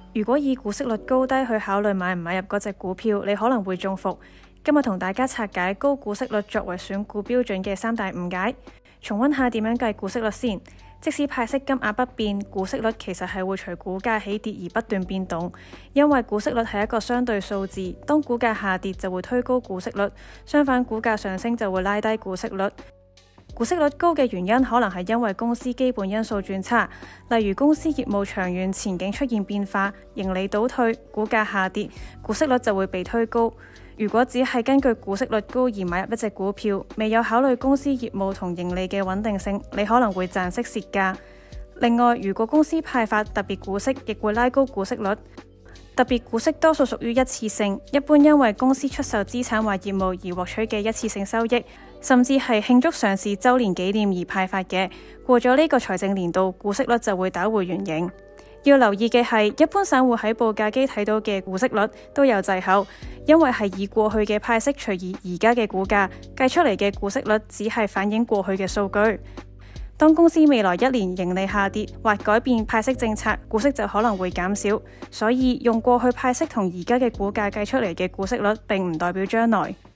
如果以股息率高低去考慮買唔買入嗰隻股票，你可能會中伏。今日同大家拆解高股息率作為選股標準嘅三大誤解，重溫下點樣計股息率先。即使派息金額不變，股息率其實係會隨股價起跌而不斷變動，因為股息率係一個相對數字，當股價下跌就會推高股息率，相反股價上升就會拉低股息率。股息率高嘅原因可能係因為公司基本因素轉差，例如公司業務長遠前景出現變化，盈利倒退，股價下跌，股息率就會被推高。如果只係根據股息率高而買入一隻股票，未有考慮公司業務同盈利嘅穩定性，你可能會賺息蝕價。另外，如果公司派發特別股息，亦會拉高股息率。特別股息多數屬於一次性，一般因為公司出售資產或業務而獲取嘅一次性收益，甚至係慶祝上市週年紀念而派發嘅。過咗呢個財政年度，股息率就會打回原形。要留意嘅係，一般散戶喺報價機睇到嘅股息率都有滯後，因為係以過去嘅派息除以而家嘅股價計出嚟嘅股息率，只係反映過去嘅數據。當公司未來一年盈利下跌或改變派息政策，股息就可能會減少。所以用過去派息同而家嘅股價計出嚟嘅股息率，並唔代表將來。